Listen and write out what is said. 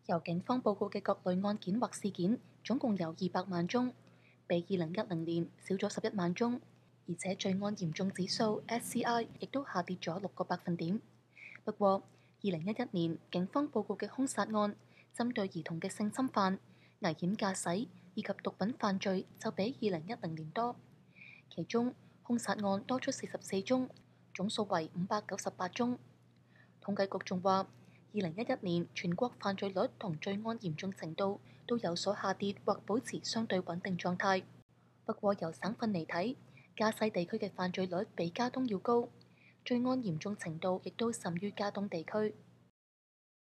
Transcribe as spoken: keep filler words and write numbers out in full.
由警方報告嘅各類案件或事件，總共有二百萬宗，比二零一零年少咗十一萬宗，而且罪案嚴重指數 S C I 亦都下跌咗六個百分點。不過，二零一一年警方報告嘅兇殺案，針對兒童嘅性侵犯、危險駕駛以及毒品犯罪就比二零一零年多，其中兇殺案多出四十四宗，總數為五百九十八宗。統計局仲話，二零一一年全國犯罪率同罪案嚴重程度都有所下跌或保持相對穩定狀態。不過由省份嚟睇，加西地區嘅犯罪率比加東要高，罪案嚴重程度亦都甚於加東地區。